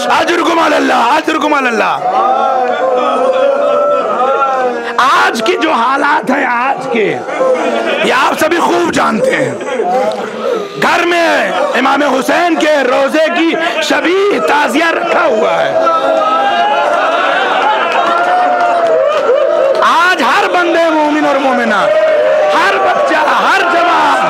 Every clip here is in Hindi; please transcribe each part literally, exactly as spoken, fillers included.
अजरुकुम अल्लाह, अजरुकुम अल्लाह। आज की जो हालात हैं आज के, ये आप सभी खूब जानते हैं। घर में इमाम हुसैन के रोजे की शबीह ताजिया रखा हुआ है। आज हर बंदे मोमिन और मोमिना, हर बच्चा, हर जवान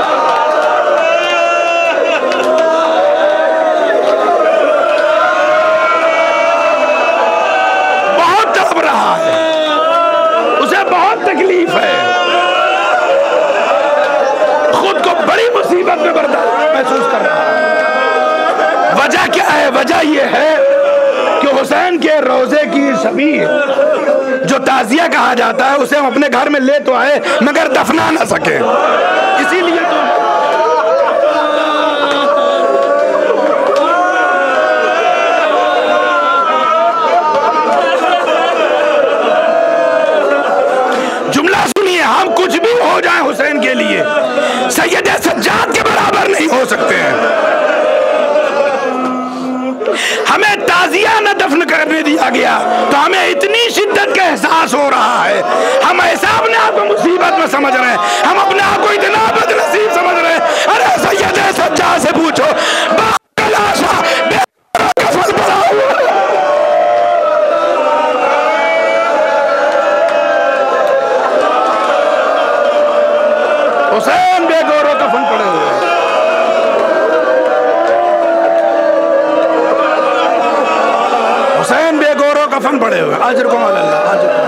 बहुत तड़प रहा है, उसे बहुत तकलीफ है, खुद को बड़ी मुसीबत में बर्दाश्त महसूस कर रहा है। वजह क्या है? वजह यह है कि हुसैन के रोजे की शबीह जो ताजिया कहा जाता है, उसे हम अपने घर में ले तो आए मगर दफना ना सके। इसीलिए तो जुमला सुनिए, हम कुछ भी हो जाए हुसैन के लिए सैयद सज्जाद के बराबर नहीं हो सकते हैं। हमें ताजिया न दफन करने दिया गया तो हमें इतनी शिद्दत का एहसास हो रहा है, हम ऐसा अपने आप को मुसीबत में समझ रहे हैं, हम अपने आप को इतना बदनसीब समझ रहे हैं। अरे सैयद सज्जाद से पूछो, हुसैन बेगौरों कफन पड़े हुए हैं। हुसैन बेगौरों कफन पड़े हुए, अजरुकुम अल्लाह, अजरुकुम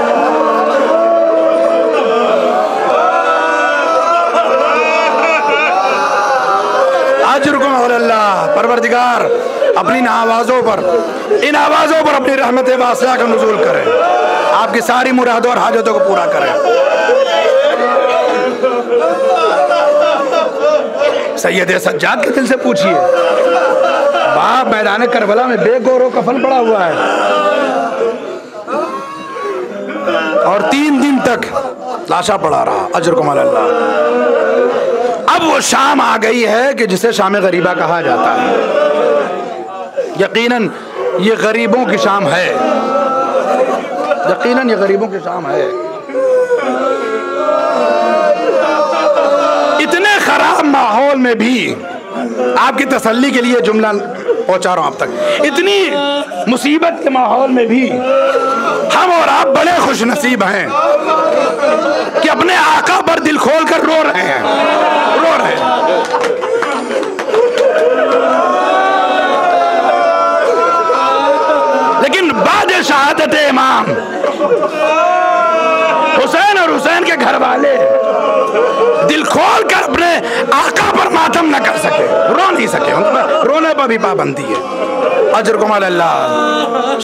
अजरुकुम अल्लाह। परवरदिगार अपनी इन आवाजों पर, इन आवाजों पर अपनी रहमत वासिया का नुज़ूल करे, आपकी सारी मुरादों और हाजतों को पूरा करे। सैयद सज्जाद के दिल से पूछिए, बाप मैदान करबला में बेगौरो कफन पड़ा हुआ है और तीन दिन तक लाशा पड़ा रहा। अजरुकुम अल्लाह। अब वो शाम आ गई है कि जिसे शाम गरीबा कहा जाता है। यकीनन ये गरीबों की शाम है, यकीनन ये गरीबों की शाम है। इतने खराब माहौल में भी आपकी तसल्ली के लिए जुमला पहुंचा रहा हूं आप तक, इतनी मुसीबत के माहौल में भी हम और आप बड़े खुश नसीब हैं कि अपने आका पर दिल खोल कर रो रहे हैं, रो रहे हैं। लेकिन बाद शहादत इमाम हुसैन और हुसैन के घर वाले दिल खोल कर अपने आका पर मातम न कर सके, रो नहीं सके, उन पर रोने पर भी पाबंदी है। अजरुकुम अल्लाह।